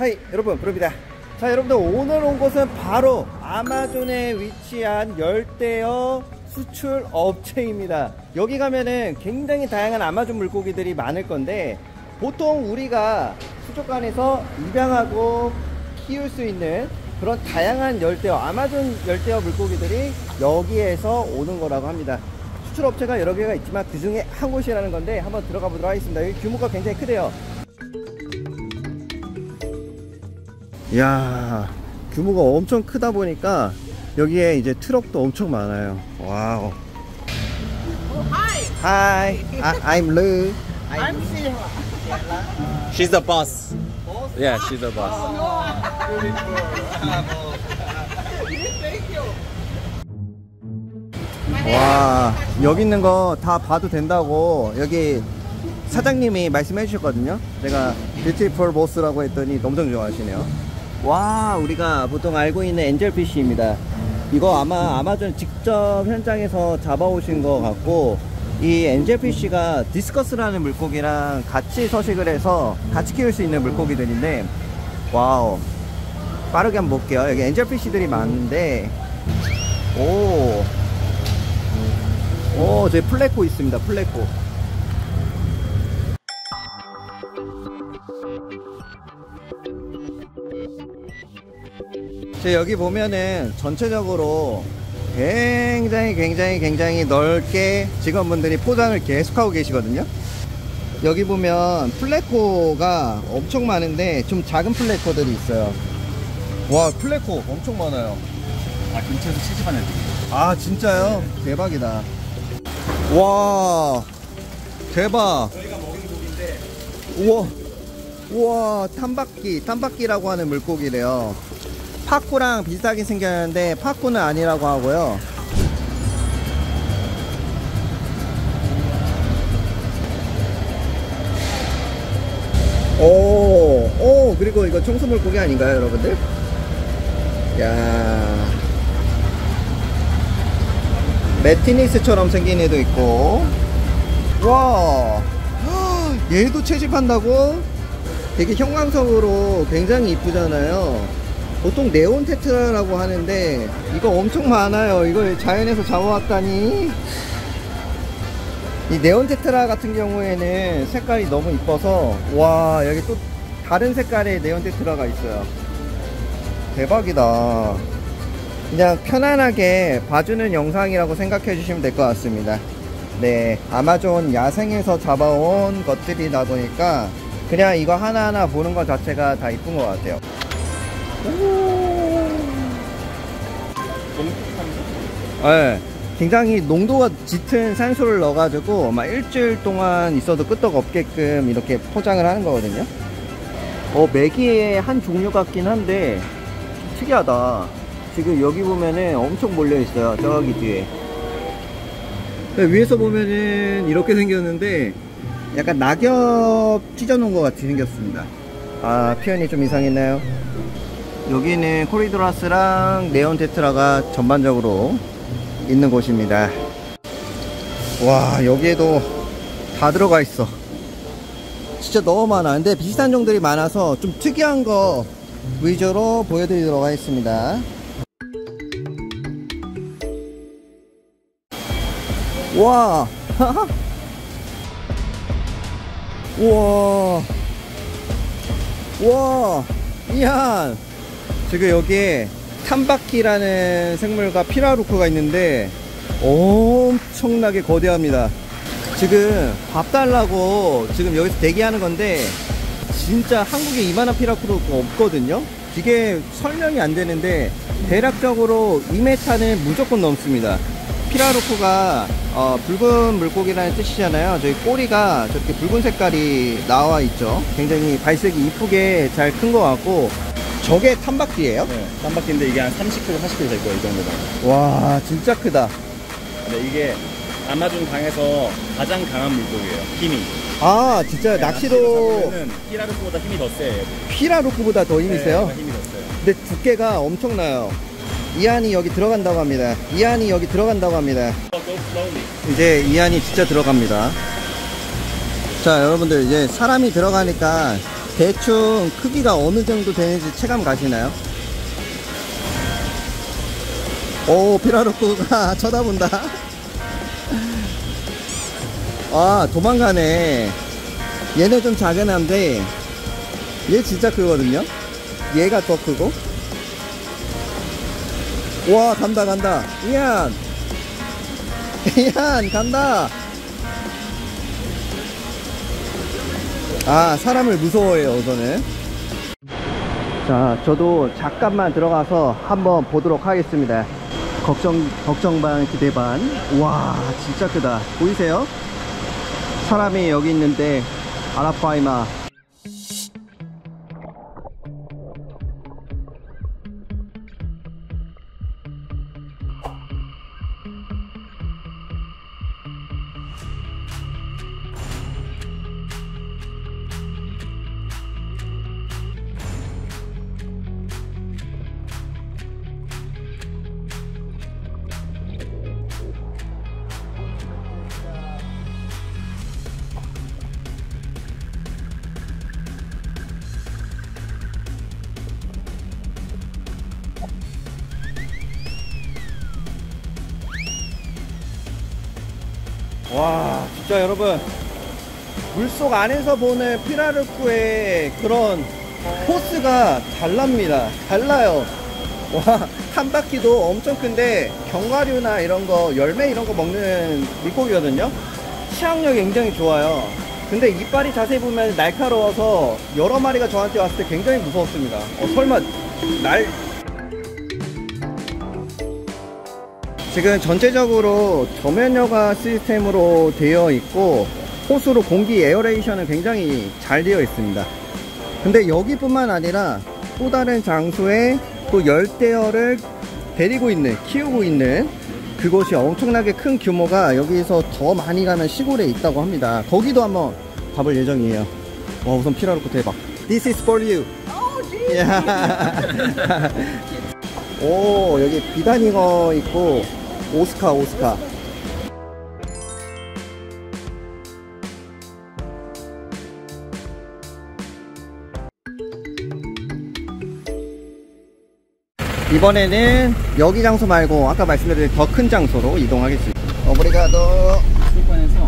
하이 여러분, 브루입니다. 자, 여러분들 오늘 온 곳은 바로 아마존에 위치한 열대어 수출 업체입니다. 여기 가면은 굉장히 다양한 아마존 물고기들이 많을 건데, 보통 우리가 수족관에서 입양하고 키울 수 있는 그런 다양한 열대어, 아마존 열대어 물고기들이 여기에서 오는 거라고 합니다. 수출 업체가 여러 개가 있지만 그 중에 한 곳이라는 건데, 한번 들어가 보도록 하겠습니다. 여기 규모가 굉장히 크대요. 이야, 규모가 엄청 크다 보니까 여기에 이제 트럭도 엄청 많아요. 와우. Hi, I'm Lou. I'm Sia. She's the boss. Yeah, she's the boss. 와, 여기 있는 거 다 봐도 된다고 여기 사장님이 말씀해 주셨거든요. 제가 뷰티풀 보스라고 했더니 엄청 좋아하시네요. 와, 우리가 보통 알고 있는 엔젤피쉬입니다. 이거 아마 아마존 직접 현장에서 잡아오신 것 같고, 이 엔젤피쉬가 디스커스라는 물고기랑 같이 서식을 해서 같이 키울 수 있는 물고기들인데, 와우, 빠르게 한번 볼게요. 여기 엔젤피쉬들이 많은데, 저기 플래코 있습니다. 플래코. 여기 보면은 전체적으로 굉장히 넓게 직원분들이 포장을 계속하고 계시거든요. 여기 보면 플래코가 엄청 많은데 좀 작은 플래코들이 있어요. 와, 플래코 엄청 많아요. 아, 근처에서 채집한 애들. 아, 진짜요? 대박이다. 와, 대박. 저희가 먹은 고기인데. 우와, 탐바퀴라고 하는 물고기래요. 파쿠랑 비슷하게 생겼는데 파쿠는 아니라고 하고요. 그리고 이거 청소물고기 아닌가요, 여러분들? 야, 매티니스처럼 생긴 애도 있고. 와, 얘도 채집한다고? 되게 형광색으로 굉장히 이쁘잖아요. 보통 네온 테트라라고 하는데 이거 엄청 많아요. 이거 자연에서 잡아왔다니. 이 네온 테트라 같은 경우에는 색깔이 너무 이뻐서, 와, 여기 또 다른 색깔의 네온 테트라가 있어요. 대박이다. 그냥 편안하게 봐주는 영상이라고 생각해 주시면 될 것 같습니다. 네, 아마존 야생에서 잡아온 것들이다 보니까 그냥 이거 하나하나 보는 것 자체가 다 이쁜 것 같아요. 네, 굉장히 농도가 짙은 산소를 넣어가지고 막 일주일 동안 있어도 끄떡 없게끔 이렇게 포장을 하는 거거든요. 메기의 한 종류 같긴 한데 특이하다. 지금 여기 보면은 엄청 몰려 있어요. 저기 뒤에. 네, 위에서 보면은 이렇게 생겼는데 약간 낙엽 찢어 놓은 것 같이 생겼습니다. 아, 표현이 좀 이상했나요? 여기는 코리도라스랑 네온 테트라가 전반적으로 있는 곳입니다. 와, 여기에도 다 들어가 있어. 진짜 너무 많아. 근데 비슷한 종들이 많아서 좀 특이한 거 위주로 보여드리도록 하겠습니다. 와, 와, 이한. 지금 여기에 탐바퀴라는 생물과 피라루크가 있는데 엄청나게 거대합니다. 지금 밥 달라고 지금 여기서 대기하는 건데, 진짜 한국에 이만한 피라루크가 없거든요. 이게 설명이 안 되는데 대략적으로 2m는 무조건 넘습니다. 피라루크가 붉은 물고기라는 뜻이잖아요. 저희 꼬리가 저렇게 붉은 색깔이 나와 있죠. 굉장히 발색이 이쁘게 잘 큰 것 같고, 저게 탐바퀴예요? 네, 땀바퀴인데 이게 한 30kg, 40kg 될 거예요, 이 정도면. 와, 진짜 크다. 근데 이게 아마존 강에서 가장 강한 물고기예요, 힘이. 아, 진짜 낚시로 피라루크보다 힘이 더 세요. 피라루크보다 더 힘이 세요? 힘이 더 세요. 근데 두께가 엄청나요. 이한이 여기 들어간다고 합니다. 이한이 여기 들어간다고 합니다. 이제 이한이 진짜 들어갑니다. 자, 여러분들, 이제 사람이 들어가니까 대충 크기가 어느 정도 되는지 체감 가시나요? 오, 피라루꾸가 쳐다본다. 아, 도망가네. 얘는 좀 작은 한데 얘 진짜 크거든요. 얘가 더 크고. 와, 간다 간다. 이안 이안 간다. 아, 사람을 무서워해요 우선은. 자, 저도 잠깐만 들어가서 한번 보도록 하겠습니다. 걱정 반 기대 반. 와, 진짜 크다. 보이세요? 사람이 여기 있는데 아라파이마. 와, 진짜 여러분, 물속 안에서 보는 피라루꾸의 그런 포스가 달라요. 와, 한 바퀴도 엄청 큰데 견과류나 이런거, 열매 이런거 먹는 물고기거든요. 치악력이 굉장히 좋아요. 근데 이빨이 자세히 보면 날카로워서 여러 마리가 저한테 왔을 때 굉장히 무서웠습니다. 설마 지금 전체적으로 저면여과 시스템으로 되어 있고 호수로 공기 에어레이션은 굉장히 잘 되어 있습니다. 근데 여기뿐만 아니라 또 다른 장소에 또 열대어를 키우고 있는 그곳이 엄청나게 큰 규모가 여기서 더 많이 가면 시골에 있다고 합니다. 거기도 한번 가볼 예정이에요. 와, 우선 피라루꾸 대박. This is for you. 오, 여기 비단잉어 있고 오스카. 이번에는 여기 장소 말고 아까 말씀드린 더 큰 장소로 이동하겠습니다. 오브리가도. 수족관에서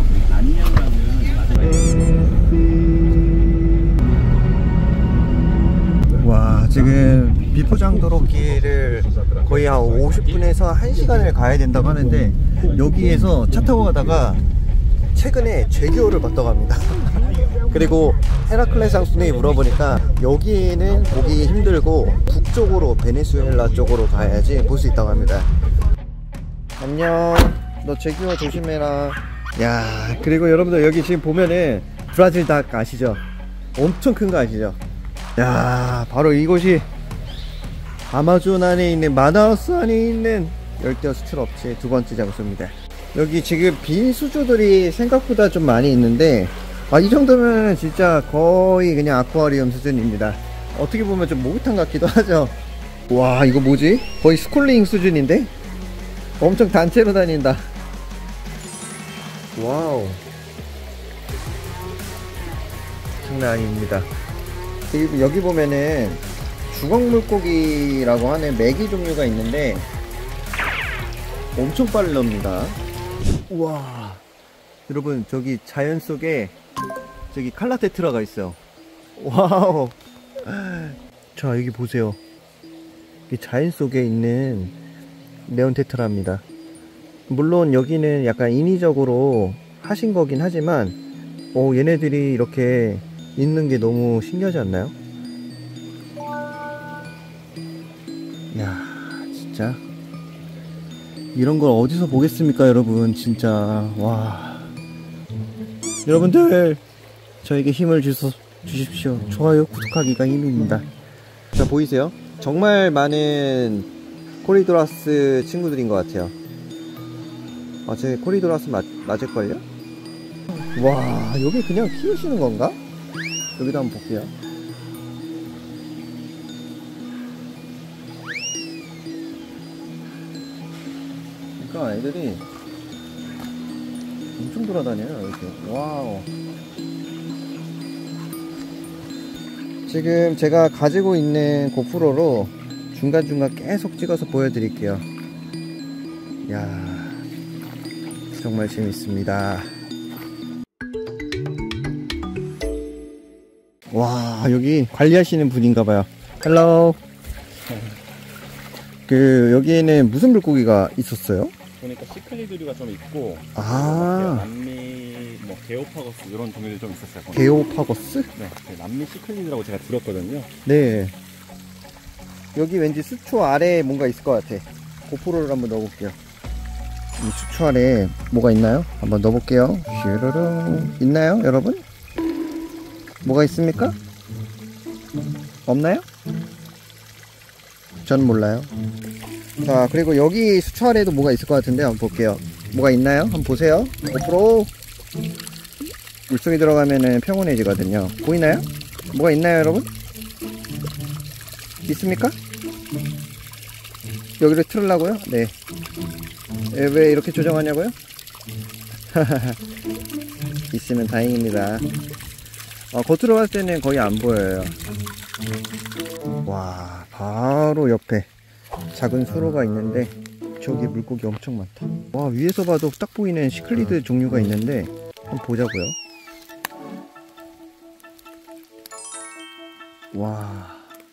안녕이라는 와, 지금 비포장도로길을 거의 한 50분에서 1시간을 가야 된다고 하는데 여기에서 차 타고 가다가 최근에 제기호를 봤다고 합니다. 그리고 헤라클레스 장군이 물어보니까 여기는 보기 힘들고 북쪽으로 베네수엘라 쪽으로 가야지 볼 수 있다고 합니다. 안녕, 너 제기호 조심해라. 야, 그리고 여러분들 여기 지금 보면은 브라질 닭 아시죠? 엄청 큰 거 아시죠? 야, 바로 이곳이 아마존 안에 있는 마나우스 안에 있는 열대어 수출업체 두 번째 장소입니다. 여기 지금 빈 수조들이 생각보다 좀 많이 있는데 이 정도면 진짜 거의 그냥 아쿠아리움 수준입니다. 어떻게 보면 좀 목욕탕 같기도 하죠. 와, 이거 뭐지? 거의 스쿨링 수준인데? 엄청 단체로 다닌다. 와우, 장난 아닙니다. 여기 보면은 주걱물고기라고 하는 메기 종류가 있는데 엄청 빠릅니다. 우와, 여러분, 저기 자연 속에 저기 칼라테트라가 있어요. 와우. 자, 여기 보세요. 이 자연 속에 있는 네온테트라입니다. 물론 여기는 약간 인위적으로 하신 거긴 하지만 얘네들이 이렇게 있는 게 너무 신기하지 않나요? 야, 진짜 이런 걸 어디서 보겠습니까, 여러분. 진짜. 와, 여러분들 저에게 힘을 주십시오. 좋아요, 구독하기가 힘입니다. 자, 보이세요? 정말 많은 코리도라스 친구들인 것 같아요. 제 코리도라스 맞을걸요? 와, 여기 그냥 키우시는 건가? 여기도 한번 볼게요. 그러니까 애들이 엄청 돌아다녀요, 이렇게. 와우. 지금 제가 가지고 있는 고프로로 중간중간 계속 찍어서 보여드릴게요. 야, 정말 재밌습니다. 와, 여기 관리하시는 분인가봐요. 헬로. 여기에는 무슨 물고기가 있었어요? 보니까 시클리드류가 좀 있고, 아, 남미 뭐 게오파거스 이런 종류들이 좀 있었어요. 거기. 게오파거스? 네, 남미 시클리드라고 제가 들었거든요. 네. 여기 왠지 수초 아래에 뭔가 있을 것 같아. 고프로를 한번 넣어볼게요. 이 수초 아래에 뭐가 있나요? 한번 넣어볼게요. 슈르르. 있나요, 여러분? 뭐가 있습니까? 없나요? 전 몰라요. 자, 그리고 여기 수초 아래에도 뭐가 있을 것 같은데 한번 볼게요. 뭐가 있나요? 한번 보세요. 고프로. 물속에 들어가면은 평온해지거든요. 보이나요? 뭐가 있나요, 여러분? 있습니까? 여기를 틀으려고요? 네. 왜 이렇게 조정하냐고요? 있으면 다행입니다. 겉으로 봤을 때는 거의 안 보여요. 와, 바로 옆에 작은 수로가 있는데 저기 물고기 엄청 많다. 와, 위에서 봐도 딱 보이는 시클리드 종류가 있는데 한번 보자고요. 와,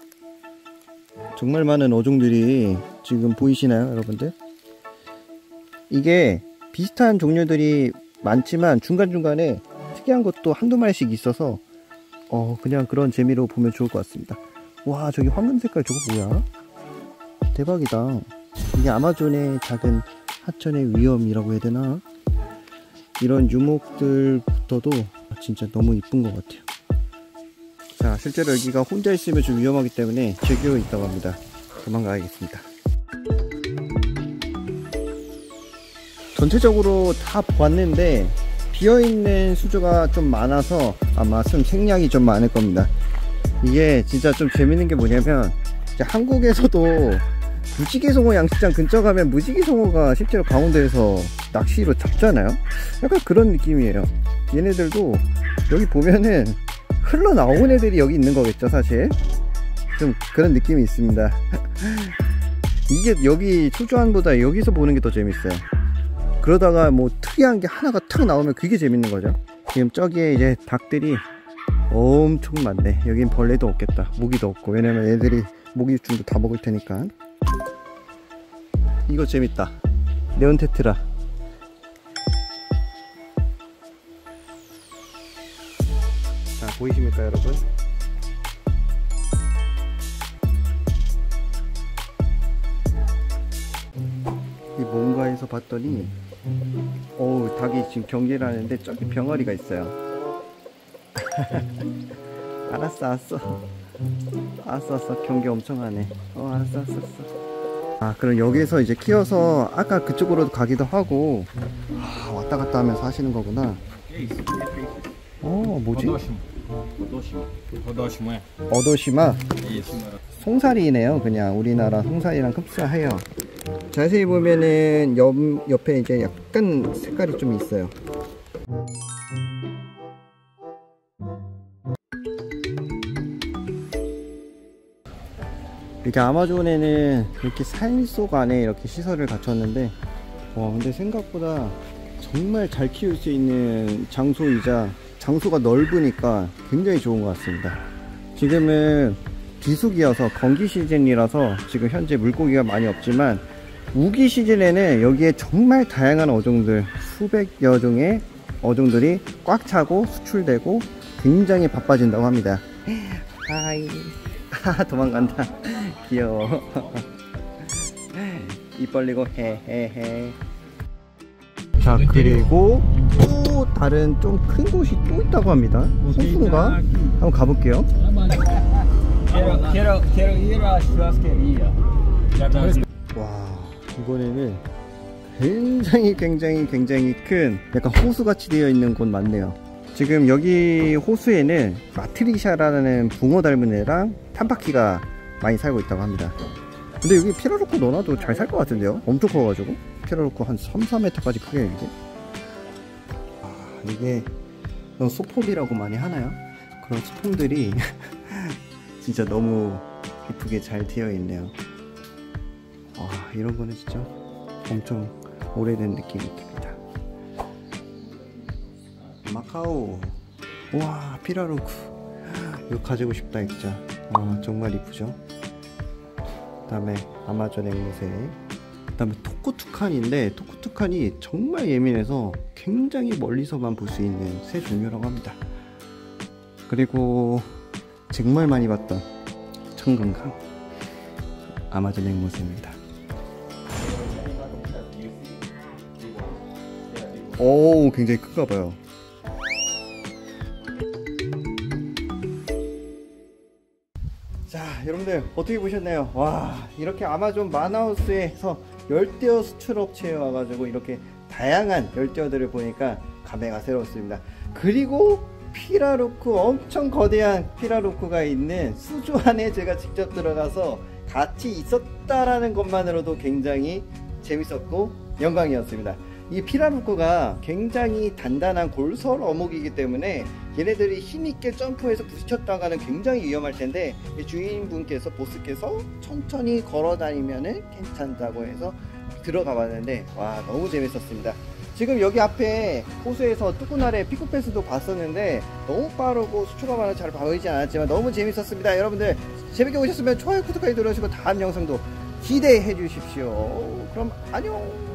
정말 많은 어종들이 지금 보이시나요, 여러분들? 이게 비슷한 종류들이 많지만 중간중간에 특이한 것도 한두 마리씩 있어서 그냥 그런 재미로 보면 좋을 것 같습니다. 와, 저기 황금 색깔 저거 뭐야? 대박이다. 이게 아마존의 작은 하천의 위험이라고 해야 되나? 이런 유목들부터도 진짜 너무 이쁜 것 같아요. 자, 실제로 여기가 혼자 있으면 좀 위험하기 때문에 제기어 있다고 합니다. 도망가야겠습니다. 전체적으로 다 봤는데 비어있는 수조가 좀 많아서 아마 생략이 좀 많을 겁니다. 이게 진짜 좀 재밌는 게 뭐냐면 이제 한국에서도 무지개송어 양식장 근처 가면 무지개송어가 실제로 강원도에서 낚시로 잡잖아요. 약간 그런 느낌이에요. 얘네들도 여기 보면은 흘러나온 애들이 여기 있는 거겠죠, 사실. 좀 그런 느낌이 있습니다. 이게 여기 수조안보다 여기서 보는 게 더 재밌어요. 그러다가 뭐 특이한 게 하나가 탁 나오면 그게 재밌는 거죠. 지금 저기에 이제 닭들이 엄청 많네. 여긴 벌레도 없겠다. 모기도 없고. 왜냐면 애들이 모기충도 다 먹을 테니까. 이거 재밌다. 네온테트라. 자, 보이십니까, 여러분? 이 뭔가 해서 봤더니 어우, 닭이 지금 경계를 하는데 저기 병아리가 있어요. 알았어. 경계 엄청 하네. 알았어. 아, 그럼 여기서 이제 키워서 아까 그쪽으로 가기도 하고 왔다 갔다 하면서 하시는 거구나. 뭐지? 어도시마. 송사리네요. 그냥 우리나라 송사리랑 흡사해요. 자세히 보면은 옆에 이제 약간 색깔이 좀 있어요. 이렇게 아마존에는 이렇게 산속 안에 이렇게 시설을 갖췄는데 근데 생각보다 정말 잘 키울 수 있는 장소이자 장소가 넓으니까 굉장히 좋은 것 같습니다. 지금은 비수기여서 건기 시즌이라서 지금 현재 물고기가 많이 없지만 우기 시즌에는 여기에 정말 다양한 어종들, 수백여 종의 어종들이 꽉 차고 수출되고 굉장히 바빠진다고 합니다. 하이. 도망간다. 귀여워. 입 벌리고 헤헤헤. 자, 그리고 또 다른 좀 큰 곳이 또 있다고 합니다. 호수인가? 한번 가볼게요. 와, 이번에는 굉장히 큰 약간 호수같이 되어 있는 곳 맞네요. 지금 여기 호수에는 마트리샤라는 붕어 닮은 애랑 탄바퀴가 많이 살고 있다고 합니다. 근데 여기 피라로코 넣어놔도 잘 살 것 같은데요? 엄청 커가지고 피라로코 한 3-4m까지 크게 이게. 이게 소폼이라고 많이 하나요? 그런 소폼들이 진짜 너무 이쁘게 잘 되어 있네요. 와, 이런 거는 진짜 엄청 오래된 느낌이 듭니다. 마카오. 와, 피라루크. 이거 가지고 싶다 진짜. 정말 이쁘죠. 그 다음에 아마존 앵무새. 그 다음에 토코투칸인데, 토코투칸이 정말 예민해서 굉장히 멀리서만 볼 수 있는 새 종류라고 합니다. 그리고 정말 많이 봤던 청금강 아마존 앵무새입니다. 오, 굉장히 큰가 봐요. 자, 여러분들 어떻게 보셨나요? 와, 이렇게 아마존 마나우스에서 열대어 수출업체에 와가지고 이렇게 다양한 열대어들을 보니까 감회가 새로웠습니다. 그리고 피라루크, 엄청 거대한 피라루크가 있는 수조 안에 제가 직접 들어가서 같이 있었다라는 것만으로도 굉장히 재밌었고 영광이었습니다. 이 피라루크가 굉장히 단단한 골설 어묵이기 때문에 얘네들이 힘있게 점프해서 부딪혔다가는 굉장히 위험할 텐데, 주인분께서, 보스께서 천천히 걸어 다니면은 괜찮다고 해서 들어가 봤는데, 와, 너무 재밌었습니다. 지금 여기 앞에 호수에서 뚜꾸나래 피크패스도 봤었는데 너무 빠르고 수초가 많아 잘 보이지 않았지만 너무 재밌었습니다. 여러분들 재밌게 보셨으면 좋아요, 구독하기 눌러주시고 다음 영상도 기대해 주십시오. 그럼 안녕.